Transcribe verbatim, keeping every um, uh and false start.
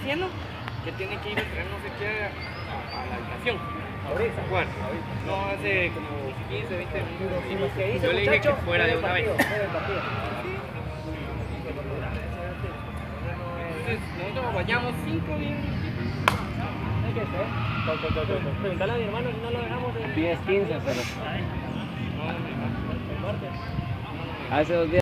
diciendo que tiene que ir a entrenar no sé qué a, a la habitación. Ahorita. Bueno, no hace como quince, veinte minutos. Y lo que hizo, Yo le dije que muchacho, fuera de fue una el vez. partido, fue el partido. Entonces, nosotros nos bañamos cinco días. Hay que ser. Preguntale a mi hermano si no lo dejamos en diez, quince, pero No, no, no. el martes. hace dos días.